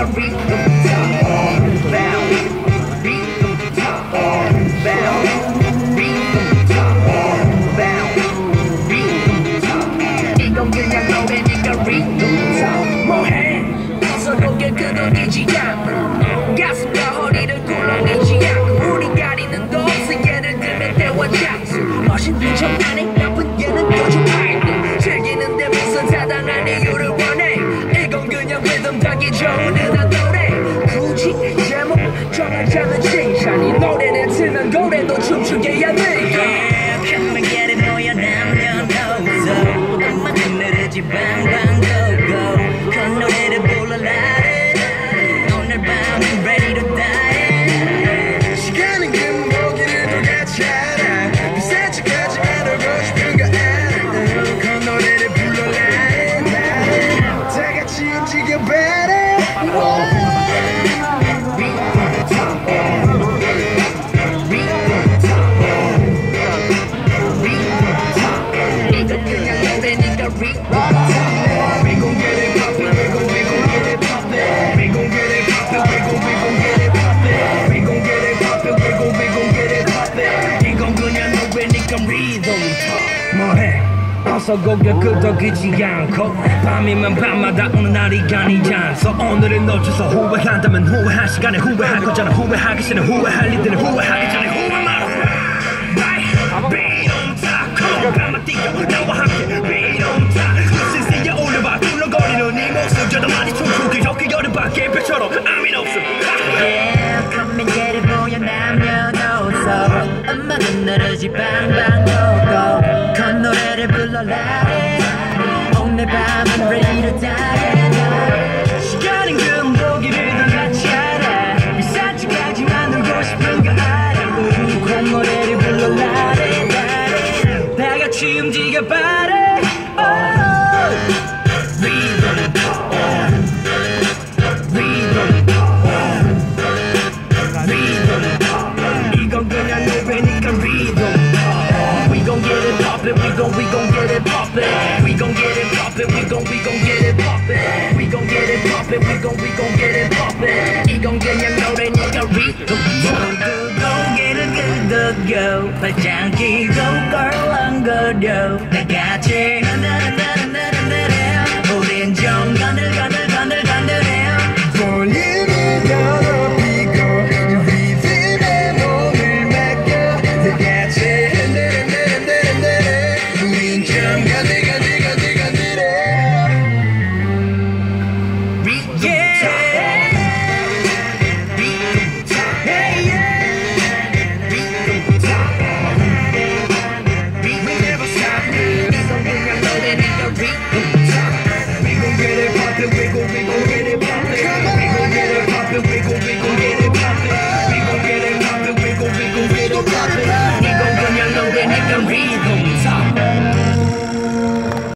이건 그냥 노래니까 리듬 뭐해 어서 고개 끄덕이지 않고 가슴과 허리를 굴러내지 않고 우리 가리는 도 세계를 들면 때워잡수 멋있는 척 안해 나쁜 얘는 요즘 알고 즐기는데 무슨 타당한 이유를 원해 이건 그냥 리듬 타기 좋은 듯한 노래 굳이 제목 정하지 않은 칭찬이 노래를 틀면 고래도 춤추게 해야 돼 Come and get it 모여 남녀노소 음악 흐르지 방방 고고 그 노래를 불러라 오늘 밤은 ready to die 시간은 금고기를 똑같이 알아 비싼 척하지 않고 싶은 거 알아 그 노래를 불러라 다 같이 움직여봐라 뭐해 어서 고개 끄덕이지 않고 밤이면 밤마다 오는 날이 아니지 않소 오늘을 놓쳐서 후회한다면 후회할 시간에 후회할 거잖아 후회하기 전에 후회할 일들은 후회하기 전에 후회 말아 비놈 타고 밤만 뛰어 나와 함께 비놈 타 신세에 올려봐 굴러거리는 이 모습 저도 많이 춤추기 좋게 여름밤 개별처럼 아무 일 없음 Yeah, come and get it 모여 남녀노소 음악은 흐르지 방방 고고 그 노래를 불러라 오늘 밤은 ready to die 시간은 금고기를 똑같이 알아 비싼 척하지 않고 싶은 거 알아 그 노래를 불러라 다 같이 움직여봐라 이건 그냥 노래니까 rhythm We gon' get it poppin', we gon' get it poppin'. We gon' get it poppin', we gon' get it poppin'. We gon' get it poppin', we gon' get it poppin'. 이건 그냥 노래니까 rhythm 고개를 끄덕여 발짱 끼고 껄렁거려 다 같이 우린 좀 건들건들건들건들해 볼륨을 더 높이고 리듬에 몸을 맡겨 다 같이 흔들흔들흔들흔들 우린 좀 건들건들